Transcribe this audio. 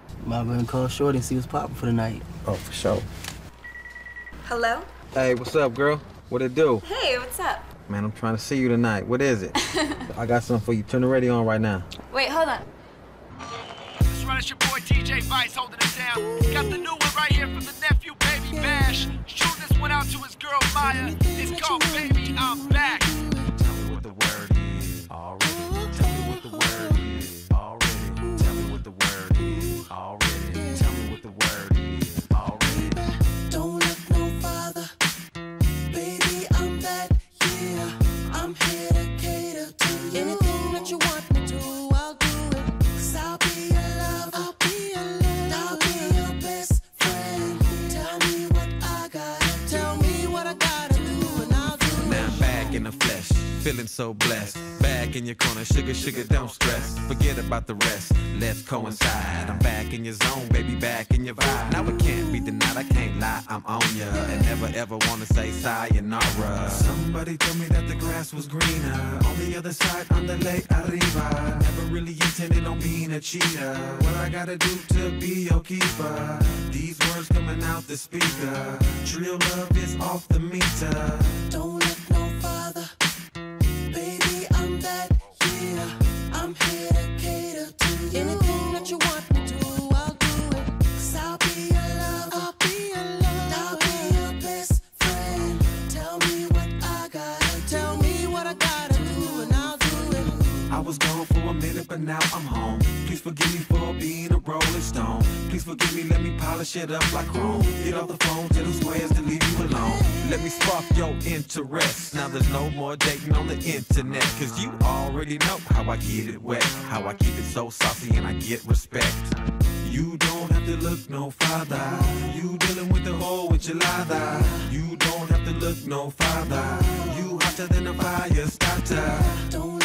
Might go and call Shorty and see what's poppin' for the night. Oh, for sure. Hello? Hey, what's up, girl? What it do? Hey, what's up? Man, I'm trying to see you tonight. What is it? I got something for you. Turn the radio on right now. Wait, hold on. That's right, it's your boy DJ Vice holding it down. Got the new one right here from the nephew, Baby Bash. Shoot this one out to his girl Maya. It's called Baby, I'm Back. Tell me what the word is already. Tell me what the word is already. Tell me what the word is already. Tell me what the word is already. Don't look no farther, baby, I'm that, yeah. I'm here to cater to you. Anything that you want me to, I'll do it. 'Cause I'll be your lover, I'll be your lover, I'll be your best friend. Tell me what I gotta, tell me what I gotta do, and I'll do it. Now I'm back in the flesh, feeling so blessed. Back in your corner, sugar, sugar, don't stress. Forget about the rest, let's coincide. I'm back in your zone, baby, back in your vibe. Now it can't be denied, I can't lie, I'm on ya. And never ever wanna say sayonara. Somebody told me that the grass was greener on the other side, on the lake arriba. Never really intended on being a cheater. What I gotta do to be your keeper? These words coming out the speaker. Real love is off the meter. Don't look no farther, baby, I'm that, yeah. I'm here to cater to you. Anything that you want me to, I'll do it. 'Cause I'll be your lover, I'll be your lover, I'll be your best friend. Tell me what I gotta, tell me what I gotta do, and I'll do it. I was gone for a minute, but now I'm home. Please forgive me for being a rolling stone. Please forgive me, let me polish it up like chrome. Get off the phone, tell them squares to leave you alone. Let me spark your interest. Now there's no more dating on the internet. 'Cause you already know how I get it wet. How I keep it so saucy and I get respect. You don't have to look no farther. You dealing with the whole enchilada. You don't have to look no farther. You hotter than a fire starter. Don't